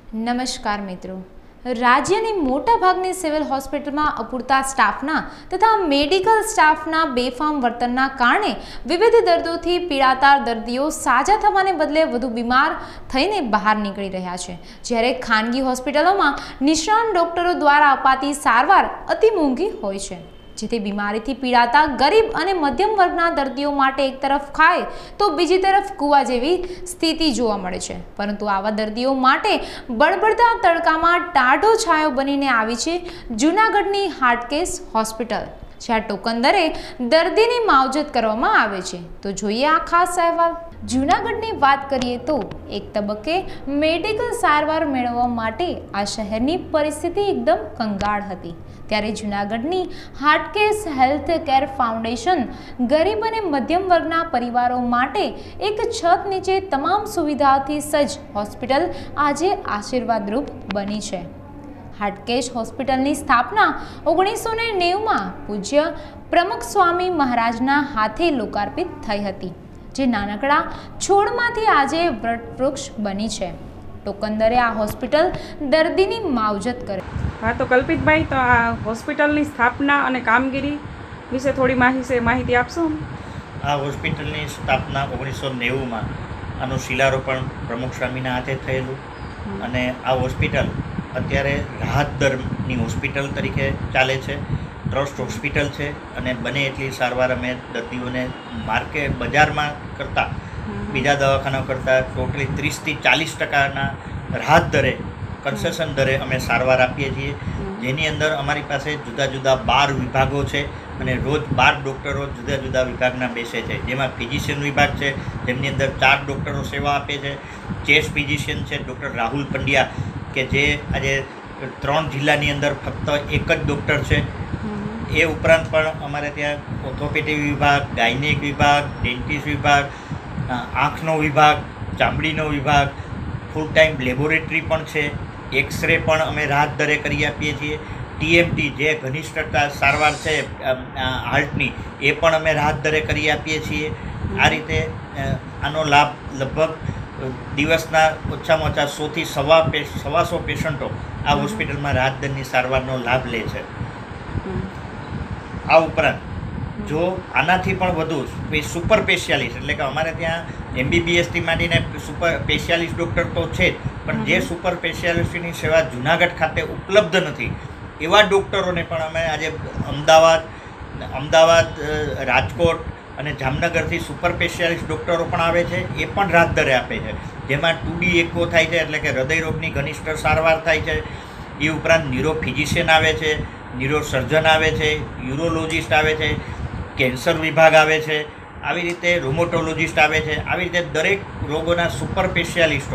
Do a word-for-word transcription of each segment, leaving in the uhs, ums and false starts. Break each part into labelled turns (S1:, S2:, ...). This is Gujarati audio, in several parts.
S1: નમસ્કાર મિત્રો, રાજ્યની મોટાભાગની સિવિલ હોસ્પિટલમાં અપૂરતા સ્ટાફના તથા મેડિકલ સ્ટાફના બેફામ વર્તનના કારણે વિવિધ દર્દોથી પીડાતા દર્દીઓ સાજા થવાને બદલે વધુ બીમાર થઈને બહાર નીકળી રહ્યા છે, જ્યારે ખાનગી હોસ્પિટલોમાં નિષ્ણાત ડોક્ટરો દ્વારા અપાતી સારવાર અતિ મોંઘી હોય છે, જેથી બીમારીથી પીડાતા ગરીબ અને મધ્યમ વર્ગના દર્દીઓ માટે એક તરફ ખાય તો બીજી તરફ કૂવા જેવી સ્થિતિ જોવા મળે છે. પરંતુ આવા દર્દીઓ માટે બળબડતા તડકામાં ટાઢો છાયો બનીને આવી છે જૂનાગઢની હાટકેશ હોસ્પિટલ, જ્યાં ટોકન દરે દર્દીની માવજત કરવામાં આવે છે. તો જોઈએ આ ખાસ અહેવાલ. જૂનાગઢની વાત કરીએ તો એક તબક્કે મેડિકલ સારવાર મેળવવા માટે આ શહેરની પરિસ્થિતિ એકદમ કંગાળ હતી, ત્યારે જૂનાગઢની હાટકેશ હેલ્થ કેર ફાઉન્ડેશન ગરીબ અને મધ્યમ વર્ગના પરિવારો માટે એક છત નીચે તમામ સુવિધાઓથી સજ્જ હોસ્પિટલ આજે આશીર્વાદરૂપ બની છે. હાટકેશ હોસ્પિટલની સ્થાપના ઓગણીસો ને નેવુંમાં પૂજ્ય પ્રમુખ સ્વામી મહારાજના હાથે લોકાર્પિત થઈ હતી, જે નાનકડા છોડમાંથી આજે વટવૃક્ષ બની છે. ટોકન દરે આ હોસ્પિટલ દર્દીની માવજત કરે.
S2: હા, તો કલ્પિતભાઈ, તો આ હોસ્પિટલની સ્થાપના અને કામગીરી વિશે થોડી માહિતી માહિતી આપશો?
S3: આ હોસ્પિટલની સ્થાપના ઓગણીસો નેવુંમાં આનું શિલારોપણ પ્રમુખ સ્વામીના હાથે થયેલું અને આ હોસ્પિટલ અત્યારે રાહત દરની હોસ્પિટલ તરીકે ચાલે છે, ટ્રસ્ટ હોસ્પિટલ છે અને બને એટલી સારવાર અમે દર્દીઓને માર્કેટ બજારમાં કરતાં બીજા દવાખાના કરતાં ટોટલી ત્રીસથી ચાલીસ ટકાના રાહત દરે કન્સેશન દરે અમે સારવાર આપીએ છીએ, જેની અંદર અમારી પાસે જુદા જુદા બાર વિભાગો છે અને રોજ બાર ડૉક્ટરો જુદા જુદા વિભાગના બેસે છે, જેમાં ફિઝિશિયન વિભાગ છે જેમની અંદર ચાર ડૉક્ટરો સેવા આપે છે. ચેસ્ટ ફિઝિશિયન છે ડૉક્ટર રાહુલ પંડ્યા, કે જે આજે ત્રણ જિલ્લાની અંદર ફક્ત એક જ ડૉક્ટર છે. એ ઉપરાંત પણ અમારે ત્યાં ઓર્થોપેડિક વિભાગ, ગાયનેક વિભાગ, ડેન્ટિસ્ટ વિભાગ, આંખનો વિભાગ, ચામડીનો વિભાગ, ફૂલ ટાઈમ લેબોરેટરી પણ છે. એક્સરે પણ અમે રાહત દરે કરી આપીએ છીએ. ટીએમટી જે ઘનિષ્ઠતા સારવાર છે હાર્ટની, એ પણ અમે રાહત દરે કરી આપીએ છીએ. આ રીતે આનો લાભ લગભગ દિવસના ઓછામાં ઓછા સોથી સવા પે સવાસો પેશન્ટો આ હોસ્પિટલમાં રાહત દરની સારવારનો લાભ લે છે. આ ઉપરાંત જો આનાથી પણ વધુ સુપર સ્પેશિયાલિસ્ટ, એટલે કે અમારે ત્યાં એમબીબીએસથી માંડીને સુપર સ્પેશિયાલિસ્ટ ડૉક્ટર તો છે જ, પણ જે સુપર સ્પેશિયાલિસ્ટની સેવા જૂનાગઢ ખાતે ઉપલબ્ધ નથી એવા ડૉક્ટરોને પણ અમે આજે અમદાવાદ અમદાવાદ રાજકોટ અને જામનગરથી સુપર સ્પેશિયાલિસ્ટ ડૉક્ટરો પણ આવે છે, એ પણ રાહત દરે આપે છે, જેમાં ટુ ડી એકો થાય છે, એટલે કે હૃદયરોગની ઘનિષ્ઠ સારવાર થાય છે. એ ઉપરાંત ન્યુરો ફિઝિશિયન આવે છે, ન્યુરો સર્જન આવે છે, યુરોલોજિસ્ટ આવે છે, કેન્સર વિભાગ આવે છે, આવી રીતે રોમોટોલોજિસ્ટ આવે છે. આવી રીતે દરેક રોગોના સુપર સ્પેશિયાલિસ્ટો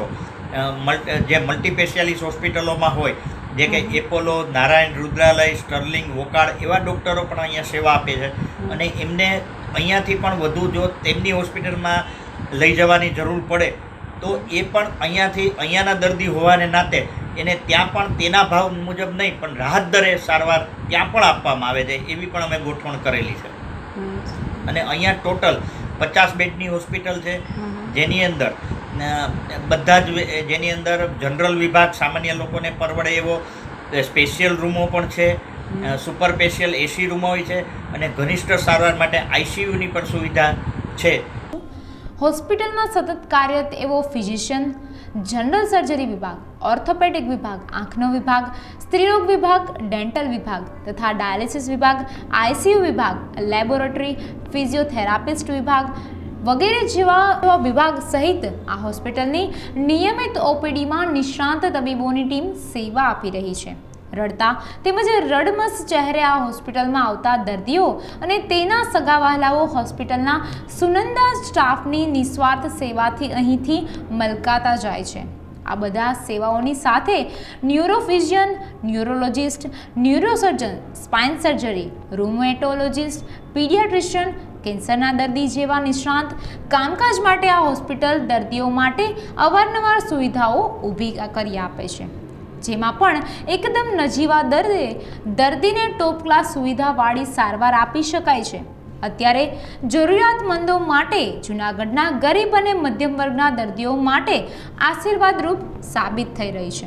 S3: જે મલ્ટી સ્પેશિયાલિસ્ટ હોસ્પિટલોમાં હોય, જે કે એપોલો, નારાયણ, રુદ્રાલય, સ્ટર્લિંગ, વોકાળ, એવા ડૉક્ટરો પણ અહીંયા સેવા આપે છે. અને એમને અહીંયાથી પણ વધુ જો તેમની હોસ્પિટલમાં લઈ જવાની જરૂર પડે તો એ પણ અહીંયાથી અહીંયાના દર્દી હોવાને નાતે એને ત્યાં પણ તેના ભાવ મુજબ નહીં પણ રાહત દરે સારવાર ત્યાં પણ આપવામાં આવે છે, એવી પણ અમે ગોઠવણ કરેલી છે. અને અહીંયા ટોટલ પચાસ બેડની હોસ્પિટલ છે, જેની અંદર બધા જ જેની અંદર જનરલ વિભાગ સામાન્ય લોકોને પરવડે એવો સ્પેશિયલ રૂમો પણ છે, સુપર સ્પેશિયલ એસી રૂમો હોય છે અને ઘનિષ્ઠ સારવાર માટે આઈસીયુની પણ સુવિધા છે.
S1: હોસ્પિટલમાં સતત કાર્યરત એવો ફિઝિશિયન, જનરલ સર્જરી વિભાગ, ઓર્થોપેડિક વિભાગ, આંખનો વિભાગ, સ્ત્રીરોગ વિભાગ, ડેન્ટલ વિભાગ તથા ડાયાલિસિસ વિભાગ, આઈસીયુ વિભાગ, લેબોરેટરી, ફિઝિયોથેરાપિસ્ટ વિભાગ વગેરે જેવા વિભાગ સહિત આ હોસ્પિટલની નિયમિત ઓપીડીમાં નિષ્ણાંત તબીબોની ટીમ સેવા આપી રહી છે. રડતા તેમજ રડમસ ચહેરે આ હોસ્પિટલમાં આવતા દર્દીઓ અને તેના સગાવહાલાઓ હોસ્પિટલના સુનંદા સ્ટાફની નિસ્વાર્થ સેવાથી અહીંથી મલકાતા જાય છે. આ બધા સેવાઓની સાથે neurophysician, neurologist, neurosurgeon, spine surgery, rheumatologist, paediatrician, કેન્સરના દર્દી જેવા નિષ્ણાંત કામકાજ માટે આ હોસ્પિટલ દર્દીઓ માટે અવારનવાર સુવિધાઓ ઊભી કરી આપે છે, જેમાં પણ એકદમ નજીવા દરે દર્દીને ટોપ ક્લાસ સુવિધાવાળી સારવાર આપી શકાય છે. અત્યારે જરૂરિયાતમંદો માટે જૂનાગઢના ગરીબ અને મધ્યમ વર્ગના દર્દીઓ માટે આશીર્વાદરૂપ સાબિત થઈ રહી છે.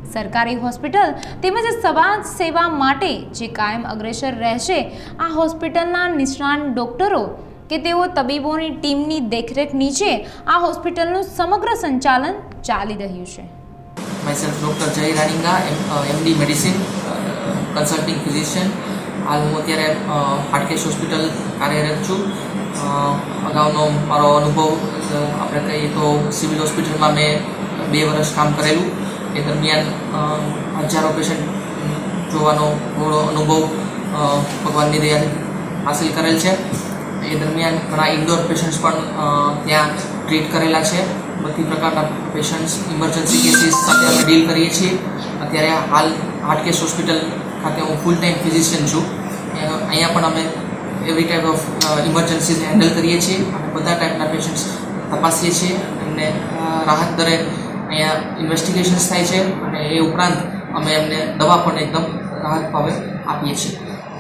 S1: સરકારી હોસ્પિટલ તેમજ સમાજ સેવા માટે જે કાયમ અગ્રેસર રહેશે આ હોસ્પિટલના નિષ્ણાત ડોક્ટરો કે તેઓ તબીબોની ટીમની દેખરેખ નીચે આ હોસ્પિટલનું સમગ્ર સંચાલન ચાલી રહ્યું છે.
S4: Myself doctor Jay Raninga, MD medicine, consulting physician. હાલ હું અત્યારે હાટકેશ હોસ્પિટલ કાર્યરત છું. અગાઉનો મારો અનુભવ આપણે કહીએ તો સિવિલ હોસ્પિટલમાં મેં બે વર્ષ કામ કરેલું. એ દરમિયાન હજારો પેશન્ટ જોવાનો ઘણો અનુભવ ભગવાનની દયાથી હાંસિલ કરેલ છે. એ દરમિયાન ઘણા ઇન્ડોર પેશન્ટ્સ પણ ત્યાં ટ્રીટ કરેલા છે. બધી પ્રકારના પેશન્ટ્સ ઇમરજન્સી કેસીસ સાથે અમે ડીલ કરીએ છીએ. અત્યારે હાલ હાટકેશ હોસ્પિટલ ખાતે હું ફૂલ ટાઈમ ફિઝિશિયન છું. અહીંયા પણ અમે એવરી ટાઈપ ઓફ ઇમરજન્સીઝને હેન્ડલ કરીએ છીએ અને બધા ટાઈપના પેશન્ટ્સ તપાસીએ છીએ. એમને રાહત દરે અહીંયા ઇન્વેસ્ટિગેશન્સ થાય છે અને એ ઉપરાંત અમે એમને દવા પણ એકદમ રાહત ભાવે આપીએ છીએ.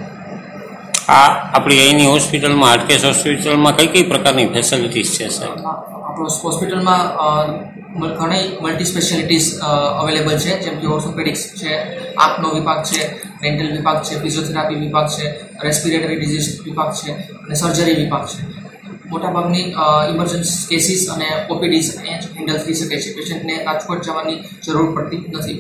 S5: આ આપણી અહીંની હોસ્પિટલમાં હાટકેશ હોસ્પિટલમાં કઈ કઈ પ્રકારની ફેસિલિટીઝ છે સાહેબ?
S4: આપણો હોસ્પિટલમાં ઘણી મલ્ટી સ્પેશિયાલિટીઝ અવેલેબલ છે, જેમ કે ઓર્થોપેડિક્સ છે, આંખનો વિભાગ છે, ડેન્ટલ વિભાગ છે, ફિઝિયોથેરાપી વિભાગ છે, રેસ્પિરેટરી ડિઝીઝ વિભાગ છે અને સર્જરી વિભાગ છે. મોટાભાગની ઇમરજન્સી કેસીસ અને ઓપીડીઝ અહીંયા હેન્ડલ થઈ શકે છે. પેશન્ટને રાજકોટ જવાની જરૂર પડતી નથી.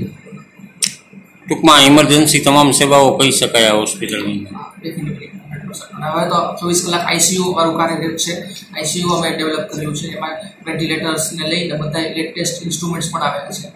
S5: ટૂંકમાં ઇમરજન્સી તમામ સેવાઓ કહી શકાય આ હોસ્પિટલની.
S4: ડેફિનેટલી અને હવે તો ચોવીસ કલાક આઈસીયુ વાળું કાર્યરત છે. આઈસીયુ અમે ડેવલપ કર્યું છે. એમાં વેન્ટિલેટર્સને લઈને બધા લેટેસ્ટ ઇન્સ્ટ્રુમેન્ટ્સ પણ આવેલા છે.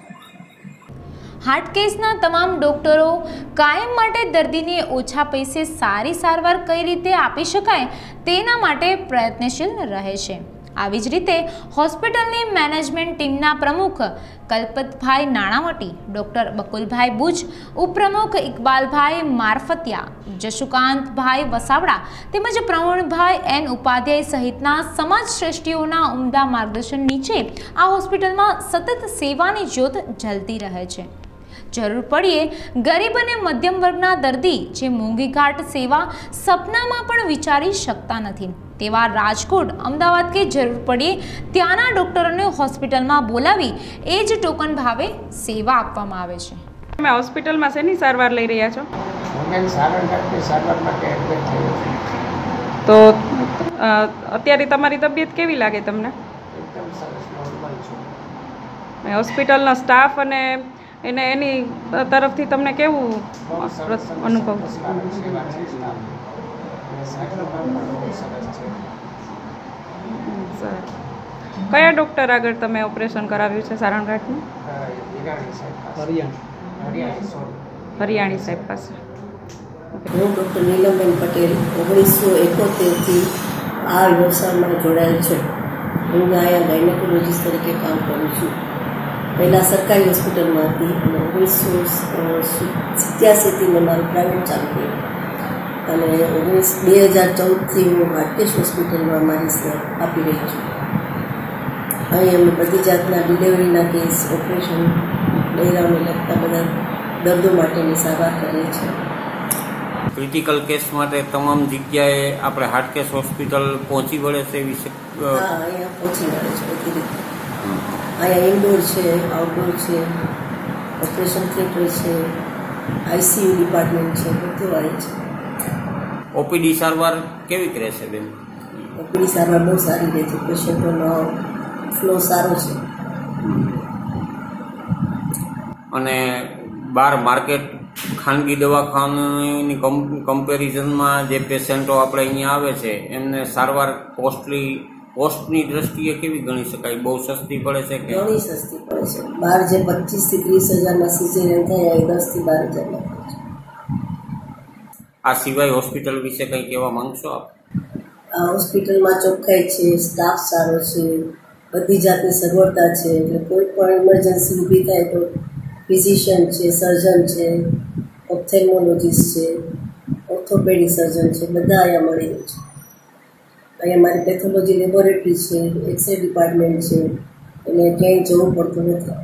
S1: હાટકેશના તમામ ડોક્ટરો કાયમ માટે દર્દીને ઓછા પૈસે સારી સારવાર કઈ રીતે આપી શકાય તેના માટે પ્રયત્નશીલ રહે છે. આવી જ રીતે હોસ્પિટલની મેનેજમેન્ટ ટીમના પ્રમુખ કલ્પતભાઈ નાણાવટી, ડૉક્ટર બકુલભાઈ બુચ, ઉપપ્રમુખ ઇકબાલભાઈ મારફતિયા, જશુકાંતભાઈ વસાવડા તેમજ પ્રવીણભાઈ એન ઉપાધ્યાય સહિતના સમાજ શ્રેષ્ઠીઓના ઉમદા માર્ગદર્શન નીચે આ હોસ્પિટલમાં સતત સેવાની જ્યોત જલતી રહે છે. જરૂર પડીએ ગરીબ અને મધ્યમ વર્ગના દર્દી જે મોંઘીઘાટ સેવા સપનામાં પણ વિચારી શકતા નથી તેવા રાજકોટ, અમદાવાદ કે જરૂર પડીએ ત્યાંના ડોક્ટરોને હોસ્પિટલમાં બોલાવી એ જ ટોકન ભાવે સેવા આપવામાં આવે છે.
S2: તમે હોસ્પિટલમાં શેની સારવાર લઈ રહ્યા છો? તો અત્યારે તમારી તબિયત કેવી લાગે તમને? હોસ્પિટલનો સ્ટાફ અને એને એની તરફથી તમને કેવું અનુભવ? કયા ડૉક્ટર આગળ તમે ઓપરેશન કરાવ્યું છે સારણઘાટનું? હરિયાણી સાહેબ પાસે.
S6: હું ડૉક્ટર નીલમબેન પટેલ ઓગણીસો એકોતેરથી આ વ્યવસાયમાં જોડાયેલ છે. હું અહીંયા ગાયનેકોલોજીસ્ટ તરીકે કામ કરું છું. પહેલાં સરકારી હોસ્પિટલમાં હતી અને ઓગણીસો સિત્યાસીથી મેં મારું પ્રાઇવેટ ચાલુ કર્યું અને ઓગણીસ બે હજાર ચૌદથી હું હાટકેશ હોસ્પિટલમાં મારી સેવા આપી રહી છું. અહીં અમે બધી જાતના ડિલિવરીના કેસ, ઓપરેશન, બહેરાઓને લગતા બધા દર્દો માટેની સારવાર કરીએ છીએ.
S5: ક્રિટિકલ કેસ માટે તમામ જગ્યાએ આપણે હાટકેશ હોસ્પિટલ પહોંચી વળે છે એવી
S6: હા અહીંયા પહોંચી વળે છે બધી રીતે. અહીંયા ઇન્ડોર છે, આઉટડોર છે, ઓપરેશન થિયેટર છે, આઈસીયુ ડિપાર્ટમેન્ટ છે, બધું આવે છે.
S5: ઓપીડી સારવાર કેવી રહેશે બેન?
S6: ઓપીડી સારવાર બહુ સારી રહે છે. પેશન્ટોનો ફ્લો સારો છે.
S5: અને બહાર માર્કેટ ખાનગી દવાખાનાની કમ્પેરિઝનમાં જે પેશન્ટો આપણે અહીંયા આવે છે એમને સારવાર કોસ્ટલી કોસ્ટની દ્રષ્ટિએ કેવી ગણી શકાય? બહુ સસ્તી પડે છે કે?
S6: ઘણી સસ્તી પડે છે. બહાર જે પચીસથી ત્રીસ હજારમાં સિઝેરિયન થાય એ દસથી બાર હજારમાં પડે છે.
S5: આ સિવાય હોસ્પિટલ વિશે કંઈ કહેવા માંગશો આપ?
S6: આ હોસ્પિટલમાં ચોખ્ખાઈ છે, સ્ટાફ સારો છે, બધી જાતની સગવડતા છે. એટલે કોઈ પણ ઇમરજન્સી ઊભી થાય તો ફિઝિશિયન છે, સર્જન છે, ઓપ્થેલ્મોલોજીસ્ટ છે, ઓર્થોપેડિક સર્જન છે, બધા અહીંયા મળી રહે છે. અહીંયા મારી પેથોલોજી લેબોરેટરી છે, એક્સરે ડિપાર્ટમેન્ટ છે, એટલે ક્યાંય જવું પડતું નથી.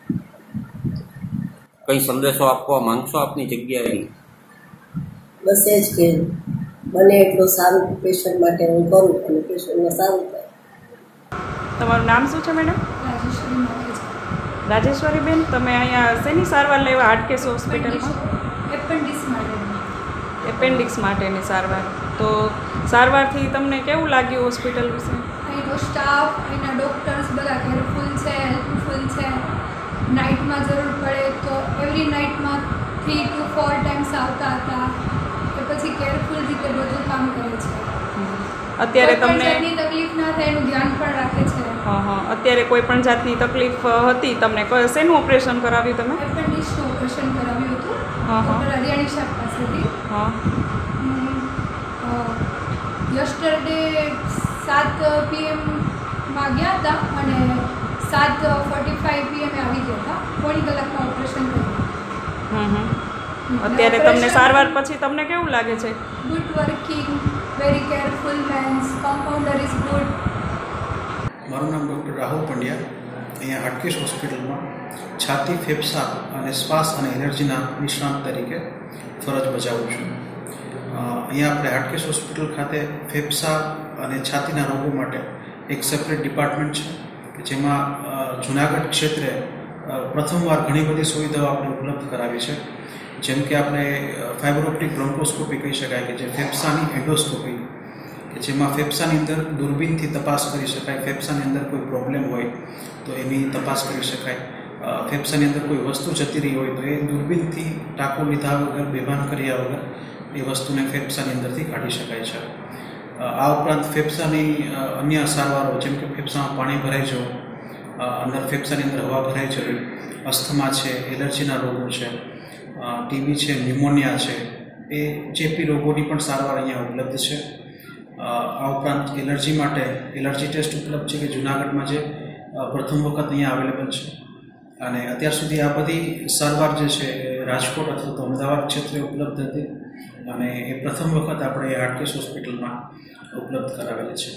S5: કંઈ સંદેશો આપવા માંગશો આપની જગ્યાએ?
S6: બસ એ જ કે બને એટલું સારું પેશન્ટ માટે હું કરું અને પેશન્ટને સારું થાય.
S2: તમારું નામ શું છે મેડમ? રાજેશ્વરીબેન, તમે અહીંયા શેની સારવાર લેવા હાટકેશ હોસ્પિટલમાં?
S7: એપેન્ડિક્સ માટે.
S2: એપેન્ડિક્સ માટેની સારવાર. તો સારવારથી તમને કેવું લાગ્યું હોસ્પિટલ વિશે?
S7: અહીંનો સ્ટાફ, અહીંના ડૉક્ટર્સ બધા કેરફુલ છે, હેલ્પફુલ છે. નાઇટમાં જરૂર પડે તો એવરી નાઇટમાં થ્રી ટુ ફોર ટાઈમ્સ આવતા હતા. કે પછી કેરફુલ રીતે બધું કામ કરે છે.
S2: અત્યારે તમને
S7: જાતની તકલીફ ના થાય એનું ધ્યાન પણ રાખે છે.
S2: હા હા અત્યારે કોઈ પણ જાતની તકલીફ હતી તમને? શેનું ઓપરેશન કરાવ્યું તમે?
S7: એપેન્ડિક્સનું ઓપરેશન કરાવ્યું હતું.
S2: હા હા
S7: હરિયાણી સાહેબ પાસેથી.
S2: હા.
S7: યસ્ટરડે સાત પીએમમાં ગયા હતા અને સાત ફોર્ટી ફાઈવ પીએમ આવી ગયા હતા. થોડી કલાકમાં ઓપરેશન કર્યું.
S2: હમ હમ અત્યારે તમને સારવાર પછી તમને કેવું લાગે છે?
S7: Good working, very careful mens, compounder is good.
S8: મારું નામ ડૉક્ટર રાહુલ પંડ્યા. અહીંયા હાટકેશ હોસ્પિટલમાં છાતી, ફેફસા અને શ્વાસ અને એલર્જીના નિષ્ણાત તરીકે ફરજ બજાવું છું. અહીંયા આપણે હાટકેશ હોસ્પિટલ ખાતે ફેફસા અને છાતીના રોગો માટે એક સેપરેટ ડિપાર્ટમેન્ટ છે કે જેમાં જુનાગઢ ક્ષેત્રે પ્રથમવાર ઘણી બધી સુવિધાઓ આપણે ઉપલબ્ધ કરાવી છે. જેમ કે આપણે ફાઇબર ઓપ્ટિક બ્રોન્કોસ્કોપી કહી શકાય કે જે ફેફસાની એન્ડોસ્કોપી કે જેમાં ફેફસાની અંદર દૂરબીનથી તપાસ કરી શકાય. ફેફસાની અંદર કોઈ પ્રોબ્લેમ હોય તો એની તપાસ કરી શકાય. ફેફસાની અંદર કોઈ વસ્તુ જતી રહી હોય તો એ દૂરબીનથી ટાંકો લીધા વગર, બેભાન કર્યા વગર એ વસ્તુને ફેફસાની અંદરથી કાઢી શકાય છે. આ ઉપરાંત ફેફસાની અન્ય સારવારો જેમ કે ફેફસામાં પાણી ભરાઈ જવું, અંદર ફેફસાની અંદર હવા ભરાઈ જવી, અસ્થમા છે, એલર્જીના રોગો છે, ટીબી છે, ન્યુમોનિયા છે, એ ચેપી રોગોની પણ સારવાર અહીંયા ઉપલબ્ધ છે. આ ઉપરાંત એલર્જી માટે એલર્જી ટેસ્ટ ઉપલબ્ધ છે કે જૂનાગઢમાં જે પ્રથમ વખત અહીંયા અવેલેબલ છે. અને અત્યાર સુધી આ બધી સારવાર જે છે રાજકોટ અથવા તો અમદાવાદ ક્ષેત્રે ઉપલબ્ધ હતી અને એ પ્રથમ વખત આપણે હાટકેશ હોસ્પિટલમાં ઉપલબ્ધ કરાવેલી છે.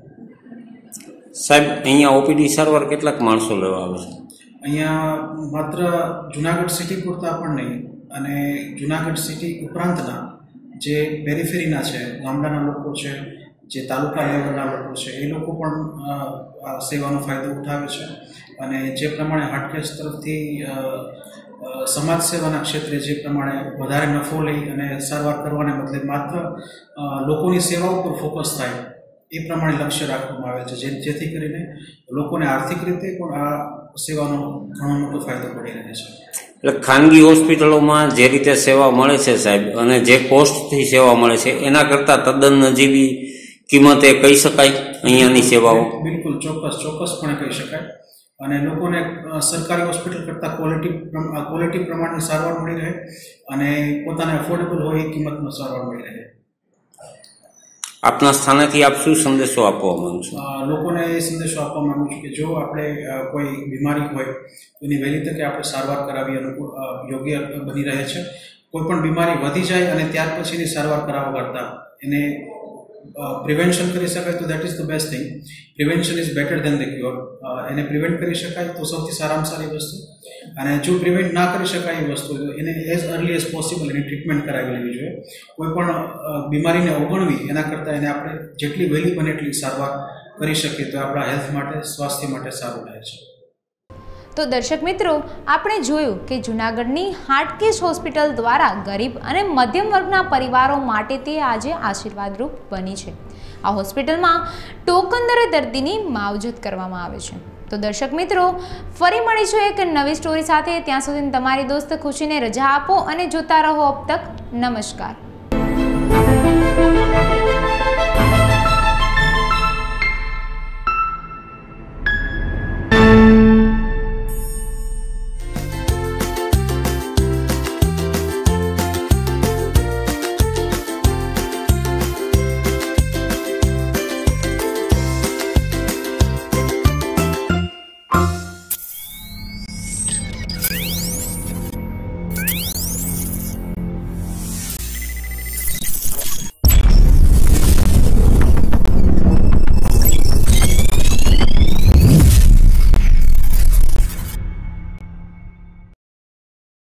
S5: સાહેબ, અહીંયા ઓપીડી સારવાર કેટલાક માણસો લેવા આવે છે?
S8: અહીંયા માત્ર જુનાગઢ સિટી પૂરતા પણ નહીં અને જુનાગઢ સિટી ઉપરાંતના જે પેરીફેરીના છે, ગામડાના લોકો છે, જે તાલુકા લેવલના લોકો છે, એ લોકો પણ આ સેવાનો ફાયદો ઉઠાવે છે. અને જે પ્રમાણે હાટકેશ તરફથી સમાજ સેવાના ક્ષેત્રે જે પ્રમાણે વધારે નફો લઈ અને સારવાર કરવાને બદલે માત્ર લોકોની સેવા ઉપર ફોકસ થાય એ પ્રમાણે લક્ષ્ય રાખવામાં આવે છે, જે જેથી કરીને લોકોને આર્થિક રીતે પણ આ સેવાનો ઘણો મોટો ફાયદો પડી રહે છે.
S5: એટલે ખાનગી હોસ્પિટલોમાં જે રીતે સેવા મળે છે સાહેબ, અને જે કોસ્ટથી સેવા મળે છે એના કરતાં તદ્દન નજીવી કિંમતે કહી શકાય અહીંયાની સેવાઓ?
S8: બિલકુલ ચોક્કસ ચોક્કસપણે કહી શકાય. અને લોકોને સરકારી હોસ્પિટલ કરતાં ક્વોલિટી ક્વોલિટી પ્રમાણની સારવાર મળી રહે અને પોતાને અફોર્ડેબલ હોય એ કિંમતમાં સારવાર મળી રહે.
S5: આપના સ્થાનેથી આપ શું સંદેશો આપવા માંગુ છો?
S8: લોકોને એ સંદેશો આપવા માંગુ છું કે જો આપણે કોઈ બીમારી હોય તો એની વહેલી તકે આપણે સારવાર કરાવી અનુકૂળ યોગ્ય બની રહે છે. કોઈ પણ બીમારી વધી જાય અને ત્યાર પછીની સારવાર કરાવવા કરતાં એને પ્રિવેન્શન કરી શકાય તો that is the best thing. Prevention is better than the cure. એને પ્રિવેન્ટ કરી શકાય તો સૌથી સારામાં સારી વસ્તુ. અને જો પ્રિવેન્ટ ના કરી શકાય એ વસ્તુ તો એને એઝ અર્લી એઝ પોસિબલ એની ટ્રીટમેન્ટ કરાવી લેવી જોઈએ. કોઈ પણ બીમારીને અવગણવી એના કરતાં એને આપણે જેટલી વહેલી બને એટલી સારવાર કરી શકીએ તો આપણા હેલ્થ માટે, સ્વાસ્થ્ય માટે સારું રહે છે.
S1: તો દર્શક મિત્રો, આપણે જોયું કે જૂનાગઢની હાટકેશ હોસ્પિટલ દ્વારા ગરીબ અને મધ્યમ વર્ગના પરિવારો માટે તે આજે આશીર્વાદરૂપ બની છે. આ હોસ્પિટલમાં ટોકન દરે દર્દીની માવજત કરવામાં આવે છે. તો દર્શક મિત્રો, ફરી મળીશું એક નવી સ્ટોરી સાથે. ત્યાં સુધી તમારી દોસ્ત ખુશીને રજા આપો અને જોતા રહો અબ તક. નમસ્કાર.